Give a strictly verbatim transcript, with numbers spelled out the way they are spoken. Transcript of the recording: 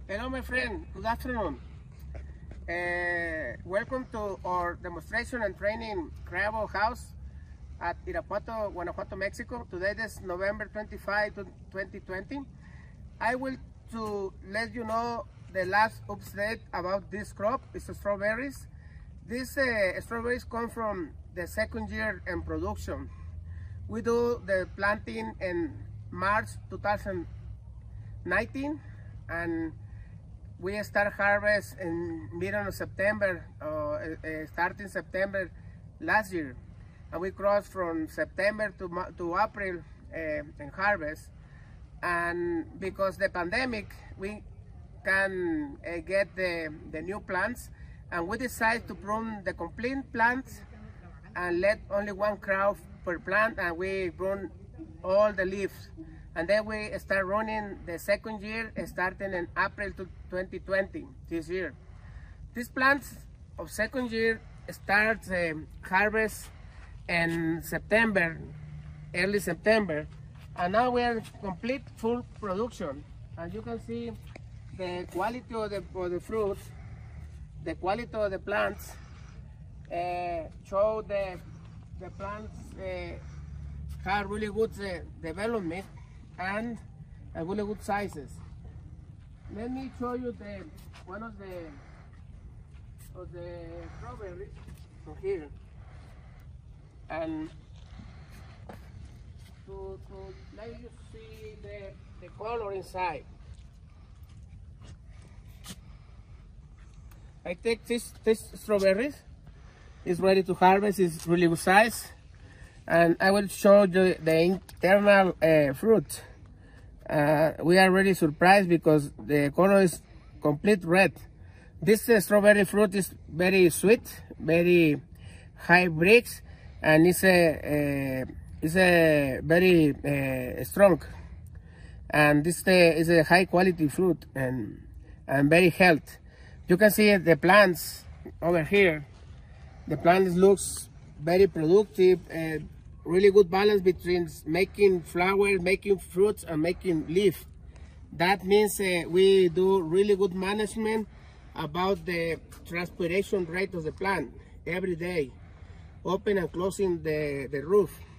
Hello, my friend. Good afternoon. Uh, welcome to our demonstration and training Cravo House at Irapuato, Guanajuato, Mexico. Today is November twenty-fifth, twenty twenty. I will to let you know the last update about this crop. It's strawberries. These uh, strawberries come from the second year in production. We do the planting in March two thousand nineteen, and we start harvest in middle of September, uh, uh, starting September last year, and we cross from September to to April uh, in harvest. And because the pandemic, we can uh, get the the new plants, and we decide to prune the complete plants and let only one crop per plant, and we prune all the leaves. And then we start running the second year starting in April to twenty twenty, this year. These plants of second year starts um, harvest in September, early September, and now we are in complete full production. And you can see the quality of the, of the fruits, the quality of the plants, uh, show the, the plants uh, have really good uh, development and a really good sizes. Let me show you the one of the of the strawberries from here, and to, to let you see the, the color inside. I take this this strawberries. It's ready to harvest. It's really good size, and I will show you the internal uh, fruit. Uh, we are really surprised because the color is complete red. This uh, strawberry fruit is very sweet, very high bricks, and it's a uh, it's a very uh, strong. And this uh, is a high quality fruit and and very healthy. You can see the plants over here. The plants looks very productive. Uh, really good balance between making flower, making fruits, and making leaf. That means uh, we do really good management about the transpiration rate of the plant every day, open and closing the, the roof.